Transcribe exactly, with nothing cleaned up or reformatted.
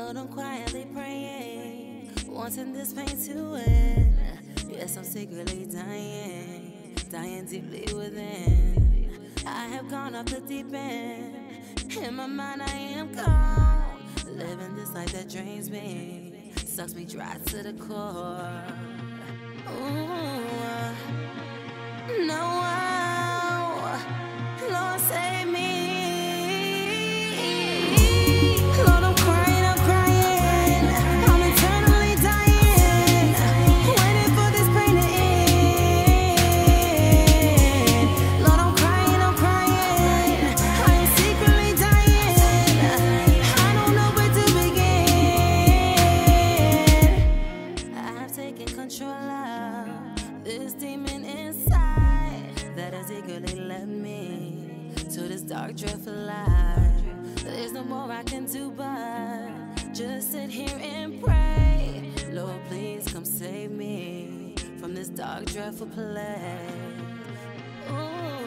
Lord, I'm quietly praying, wanting this pain to end. Yes, I'm secretly dying, dying deeply within. I have gone off the deep end. In my mind I am gone, living this life that drains me, sucks me dry to the core. Ooh, no, Lord save me. Lord, I'm crying, I'm crying, I'm eternally dying, waiting for this pain to end. Lord, I'm crying, I'm crying, I am secretly dying, I don't know where to begin. I have taken control of this demon inside that has eagerly led me to this dark, dreadful life. There's no more I can do but just sit here and pray. Lord, please come save me from this dark, dreadful place. Ooh.